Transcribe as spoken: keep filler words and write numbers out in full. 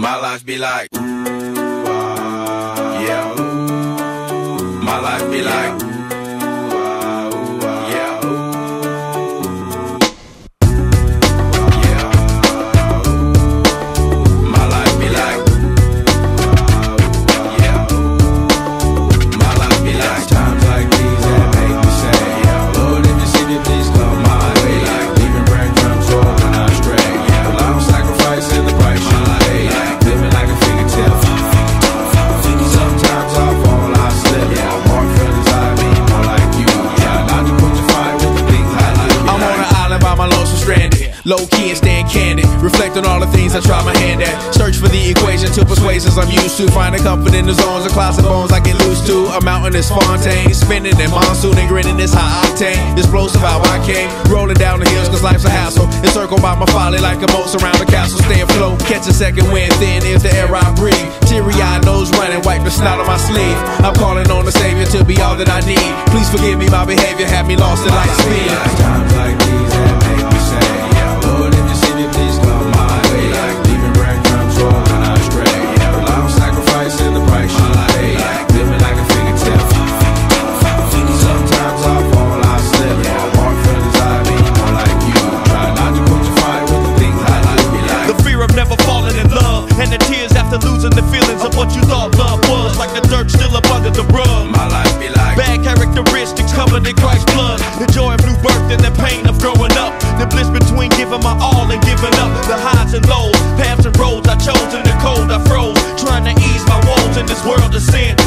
My life be like, ooh, ah, yeah, ooh. My life be like, ooh, ah, ooh, ah, yeah, ooh. Yeah, ooh. My life be like, ooh, ah, ooh, yeah, ooh. My life be like times like these that make me say, yeah, Lord, if you see me, please come my way. Like leaving breadcrumbs rolling out straight. Yeah, well, I'm sacrificing the price you pay. Like living like a fingertip. Sometimes I fall, I slip. Yeah, more feelings I mean, more like you. Yeah, not to put your fight with the things I like. I'm on an island by my lonesome stranded. Low key and staying candid. Reflect on all the things I try my hand at. Search for the equation to persuasions I'm used to. Finding comfort in the zones of clouds and bones I get loose to. A mountain is Fontaine. Spinning in monsoon and grinning this high octane. Explosive how I came. Rolling down the hills cause life's a hassle. Encircled by my folly like a moat around the castle. Stay afloat. Catch a second wind. Thin is the air I breathe. Teary eyed nose running. Wipe the snot on my sleeve. I'm calling on the Savior to be all that I need. Please forgive me my behavior. Had me lost in light speed. Times like these that make me say, yeah, Lord, if you see me, please come my way. Like leaving breadcrumbs rolling out straight. Yeah, well, I'm sacrificing the price you pay. Like living like a fingertip. Sometimes I fall, I slip. Yeah, more feelings I mean, more like you. Try not to put your fight with the things I like. Be like the fear of never falling in love, and the tears after losing the feelings of what you thought love was. Like the dirt still up under the rug. My life be like bad characteristics covered in Christ's blood. The joy of new birth and the pain of growing up. The bliss between giving my all and giving up. The highs and lows, paths and roads I chose in the cold I froze. Trying to ease my woes in this world of sin.